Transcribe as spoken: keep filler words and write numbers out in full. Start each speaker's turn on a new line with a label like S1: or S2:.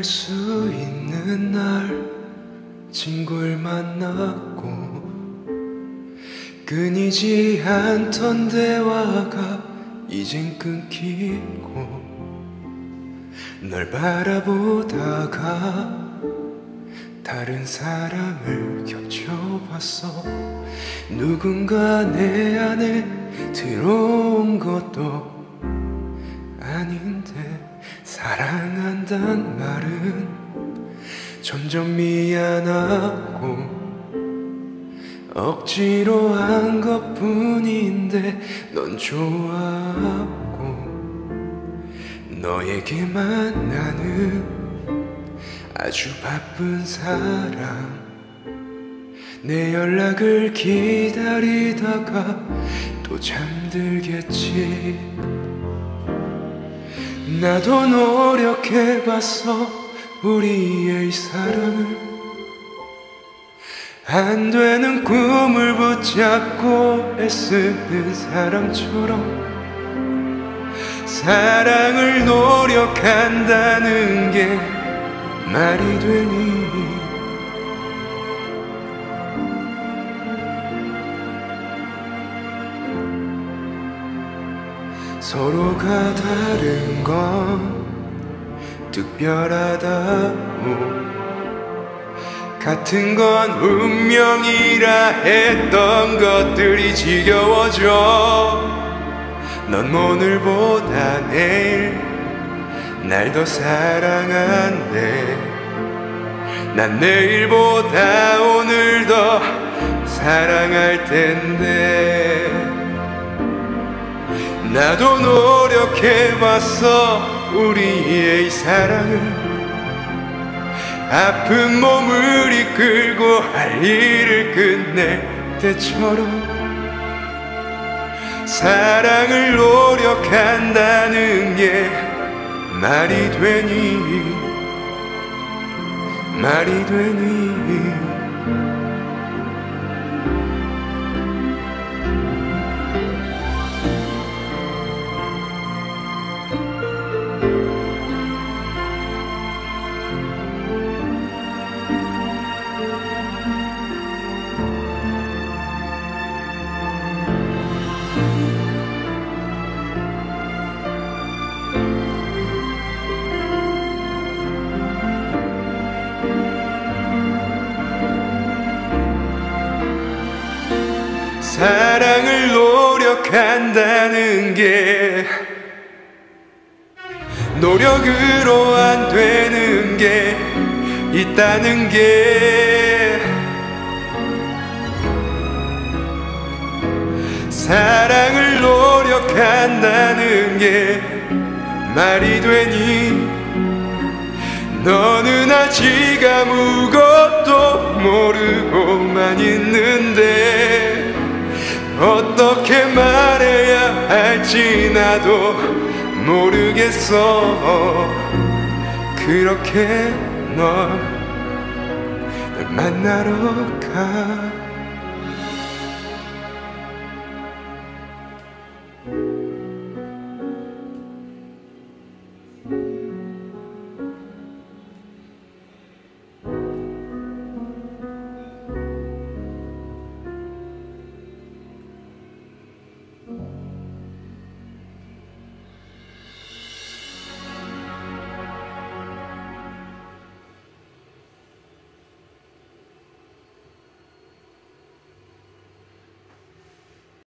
S1: 그럴 수 있는 날 친구를 만났고 끊이지 않던 대화가 이젠 끊기고 널 바라보다가 다른 사람을 겹쳐봤어. 누군가 내 안에 들어온 것도 아닌데 사랑한단 말은 점점 미안하고 억지로 한 것뿐인데 넌 좋아하고 너에게만 나는 아주 바쁜 사람. 내 연락을 기다리다가 또 잠들겠지. 나도 노력해봤어 우리의 사랑을. 안 되는 꿈을 붙잡고 애쓰는 사람처럼 사랑을 노력한다는 게 말이 되니. 서로가 다른 건 특별하다고 같은 건 운명이라 했던 것들이 지겨워져. 넌 오늘보다 내일 날 더 사랑한대. 난 내일보다 오늘 더 사랑할 텐데. 나도 노력해봤어 우리의 사랑을. 아픈 몸을 이끌고 할 일을 끝낼 때처럼 사랑을 노력한다는 게 말이 되니 말이 되니. 사랑을 노력한다는 게 노력으로 안 되는 게 있다는 게. 사랑을 노력한다는 게 말이 되니. 너는 아직 아무것도 모르고만 있는데 어떻게 말해야 할지 나도 모르겠어. 그렇게 널, 널 만나러 가